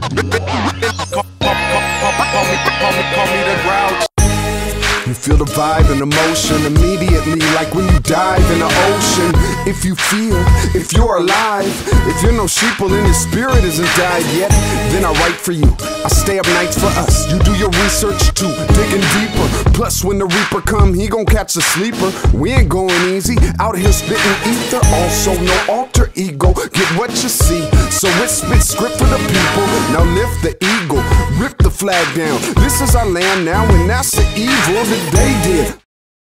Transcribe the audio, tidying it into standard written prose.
Call me the Grouch. You feel the vibe and emotion immediately, like when you dive in the ocean. If you feel, if you're alive, if you're no sheeple and your spirit isn't died yet, then I write for you. I stay up nights for us. You do your research too, digging deeper. Plus when the reaper come, he gon' catch a sleeper. We ain't going easy, out here spitting ether. Also no alter ego, get what you see. So it's spit script for the people. Now lift the eagle, rip the flag down. This is our land now, and that's the evil that they did.